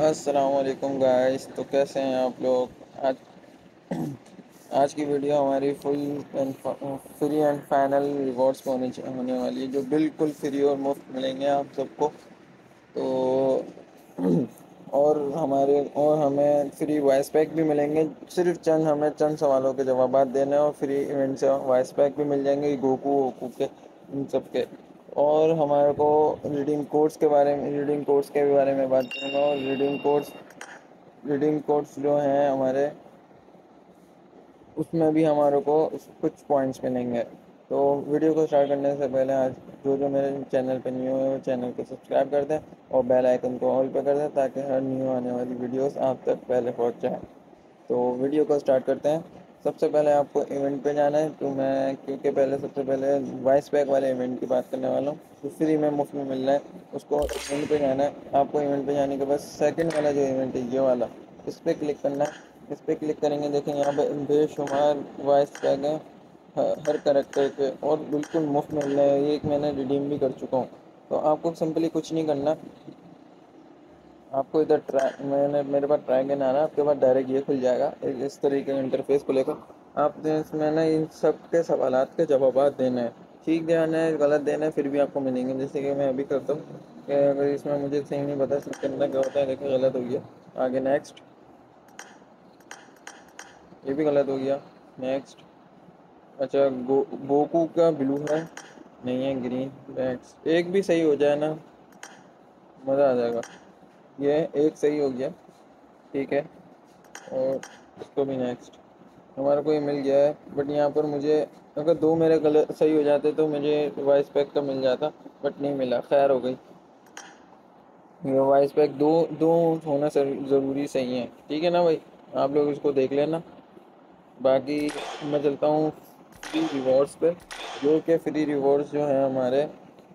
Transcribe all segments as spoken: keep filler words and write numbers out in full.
अस्सलाम वालेकुम गाइस। तो कैसे हैं आप लोग। आज आज की वीडियो हमारी full and free and final rewards पे होने होने वाली है, जो बिल्कुल फ्री और मुफ्त मिलेंगे आप सबको। तो और हमारे और हमें फ्री वॉइस पैक भी मिलेंगे। सिर्फ चंद हमें चंद सवालों के जवाब देने हैं और फ्री इवेंट से वॉइस पैक भी मिल जाएंगे गोकू वोकू के, इन सब के। और हमारे को रीडिंग कोड्स के बारे में रीडिंग कोड्स के बारे में बात करूँगा। और रीडिंग कोड्स रीडिंग कोड्स जो हैं हमारे, उसमें भी हमारे को कुछ पॉइंट्स मिलेंगे। तो वीडियो को स्टार्ट करने से पहले आज जो जो मेरे चैनल पे न्यू है वो चैनल को सब्सक्राइब कर दें और बेल आइकन को ऑल पे कर दें, ताकि हर न्यू आने वाली वीडियोस आप तक पहले पहुंच जाए। तो वीडियो को स्टार्ट करते हैं। सबसे पहले आपको इवेंट पे जाना है। तो मैं क्योंकि पहले सबसे पहले वॉइस पैक वाले इवेंट की बात करने वाला हूँ, तो फ्री में मुफ्त में मिल रहा है, उसको इवेंट पे जाना है। आपको इवेंट पे जाने के बाद सेकंड वाला जो इवेंट है ये वाला, इस पर क्लिक करना है। इस पर क्लिक करेंगे, देखें यहाँ पे बेशुमार वॉइस पैक है हर करेक्टर के, और बिल्कुल मुफ्त मिल रहा है। ये एक मैंने रिडीम भी कर चुका हूँ। तो आपको सिंपली कुछ नहीं करना, आपको इधर ट्राई मैंने मेरे पास ट्राई करना आ रहा है, आपके पास डायरेक्ट ये खुल जाएगा एक इस तरीके का इंटरफेस खुलेगा। आपने इसमें ना इन सब के सवालात के जवाब देने हैं। ठीक देना है, गलत देना है, फिर भी आपको मिलेंगे। जैसे कि मैं अभी करता हूँ कि अगर इसमें मुझे सही नहीं पता इसके अंदर क्या होता है, देखिए गलत हो गया। आगे नेक्स्ट, ये भी गलत हो गया। नेक्स्ट, अच्छा गो गोकू का ब्लू है, नहीं है ग्रीन। नेक्स्ट, एक भी सही हो जाए ना, मज़ा आ जाएगा। ये एक सही हो गया, ठीक है। और इसको भी नेक्स्ट, हमारे को ये मिल गया है। बट यहाँ पर मुझे अगर दो मेरे गलत सही हो जाते तो मुझे वॉइस पैक का मिल जाता, बट नहीं मिला। खैर हो गई। ये वॉइस पैक दो दो होना ज़रूरी सही है, ठीक है ना भाई। आप लोग इसको देख लेना। बाकी मैं चलता हूँ फ्री रिवॉर्ड्स पे, जो कि फ्री रिवॉर्ड्स जो हैं हमारे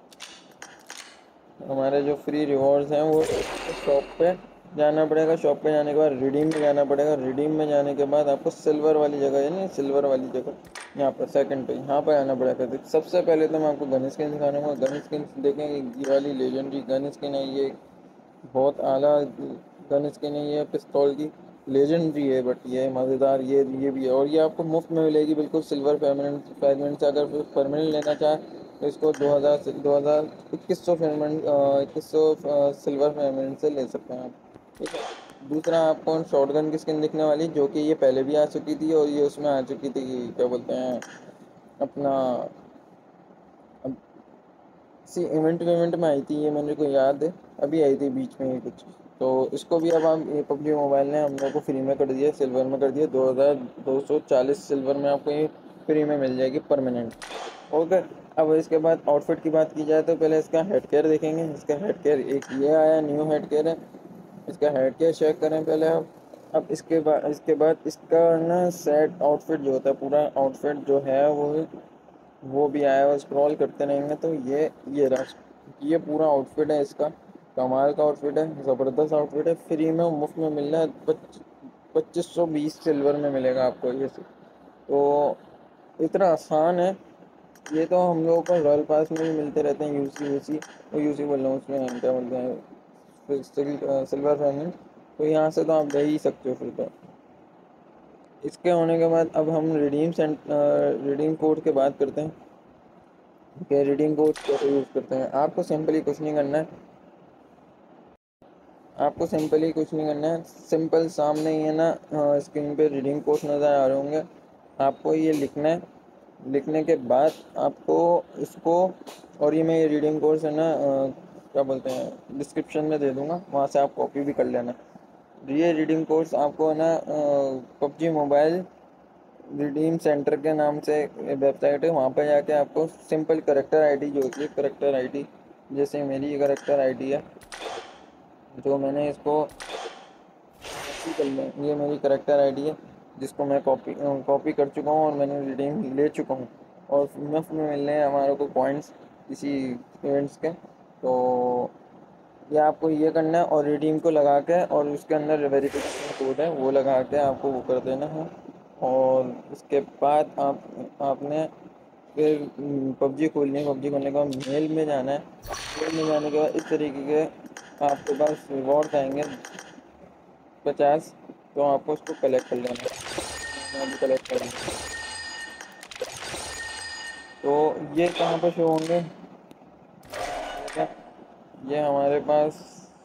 हमारे जो फ्री रिवॉर्ड्स हैं वो शॉप पे जाना पड़ेगा। शॉप पे जाने के बाद रिडीम में जाना पड़ेगा। रिडीम में जाने के बाद आपको सिल्वर वाली जगह है ना, सिल्वर वाली जगह यहाँ पर सेकंड पे, यहाँ पर आना पड़ेगा। तो सबसे पहले तो मैं आपको गन स्किन दिखाऊंगा। गन स्किन देखेंगे, ये वाली लेजेंडरी गन स्किन है। ये बहुत आला गन स्किन है, ये पिस्तौल की लेजेंडरी है, बट ये मज़ेदार ये ये भी है। और ये आपको मुफ्त में मिलेगी बिल्कुल सिल्वर पेमेंट पेमेंट से। अगर परमानेंट लेना चाहे तो इसको दो हज़ार से दो हज़ार इक्कीस सौ पेमेंट इक्कीस सौ सिल्वर पेमेंट से ले सकते हैं आप, ठीक है। दूसरा, आपको शॉटगन की स्किन दिखने वाली, जो कि ये पहले भी आ चुकी थी, और ये उसमें आ चुकी थी, क्या बोलते हैं अपना, सी इवेंट इवेंट में आई थी ये, मेरे को याद है अभी आई थी बीच में ही कुछ। तो इसको भी अब हम ये पबजी मोबाइल ने हम लोग को फ्री में कर दिया, सिल्वर में कर दिया। दो हज़ार दो सौ चालीस सिल्वर में आपको ये फ्री में मिल जाएगी परमानेंट। ओके। अब इसके बाद आउटफिट की बात की जाए तो पहले इसका हेड केयर देखेंगे। इसका हेड केयर एक ये आया, न्यू हेड केयर है। इसका हेड केयर चेक करें पहले आप। अब इसके बाद इसके बाद इसका ना सेट आउटफिट जो होता है, पूरा आउटफिट जो है वो वो भी आया हुआ। स्क्रॉल करते रहेंगे तो ये ये रहा, ये पूरा आउटफिट है इसका। कमाल का आउटफिट है, ज़बरदस्त आउटफिट है। फ्री में मुफ्त में मिल रहा है। पच पच्चीस सौ बीस सिल्वर में मिलेगा आपको ये। तो इतना आसान है ये। तो हम लोगों को रॉयल पास में भी मिलते रहते हैं, यूसी यूसी वो यूसी बोल रहा हूँ, उसमें हम क्या बोलते हैं सिल, सिल्वर पेमेंट। तो यहाँ से तो आप दे ही सकते हो फिर तो। इसके होने के बाद अब हम रिडीम सेंट रिडीम कोड की बात करते हैं कि रिडीम कोड कैसे यूज़ करते हैं। आपको सिंपली कुछ नहीं करना है आपको सिंपली कुछ नहीं करना है सिंपल सामने ये ना स्क्रीन पे रिडीम कोड नज़र आ रहे होंगे, आपको ये लिखना है। लिखने के बाद आपको इसको, और ये मैं ये रीडिंग कोर्स है ना अ, क्या बोलते हैं डिस्क्रिप्शन में दे दूँगा, वहाँ से आप कॉपी भी कर लेना। ये रीडिंग कोर्स आपको है ना पबजी मोबाइल रिडीम सेंटर के नाम से वेबसाइट है, वहाँ पर जाके आपको सिंपल करेक्टर आईडी जो होती है, करेक्टर आईडी, जैसे मेरी ये करेक्टर आईडी है, जो मैंने इसको कॉपी कर लिया, ये मेरी करेक्टर आईडी है जिसको मैं कॉपी कॉपी कर चुका हूँ और मैंने रिडीम ले चुका हूँ। और मुफ्त में मिल रहे हैं हमारे को पॉइंट्स इसी इवेंट्स के। तो ये आपको ये करना है और रिडीम को लगा के, और उसके अंदर वेरिफिकेशन कोड है वो लगा के आपको वो कर देना है। और उसके बाद आप आपने फिर पबजी खोलनी है। पबजी खोलने के बाद मेल में जाना है। मेल में जाने के बाद इस तरीके के आपके पास रिवॉर्ड आएंगे। पचास, तो आपको उसको कलेक्ट कर लेना है। मैंने अभी कलेक्ट कर लिया। तो ये कहाँ पर शो होंगे, ठीक है। ये हमारे पास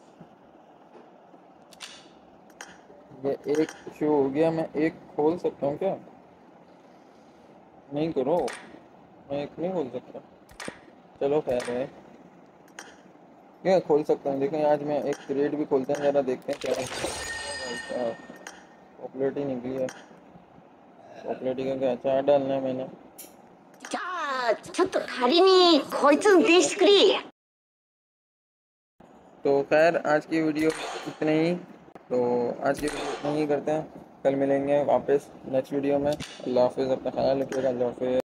ये एक शो हो गया। मैं एक खोल सकता हूँ क्या? नहीं करो, मैं एक नहीं खोल सकता। चलो खैर है, क्या खोल सकता हूँ। देखें आज मैं एक क्रेट भी खोलते हैं, ज़रा देखते हैं क्या है। चॉकलेट ही निकली है। चॉकलेट ही का क्या अचार डालना है मैंने। じゃあ、ちょっと仮にこいつ運転してくれ。 तो खैर आज की वीडियो इतने ही। तो आज की वीडियो इतने ही करते हैं, कल मिलेंगे वापस नेक्स्ट वीडियो में। अल्लाह हाफिज़, अपना ख्याल रखिएगा। अल्लाह हाफिज़।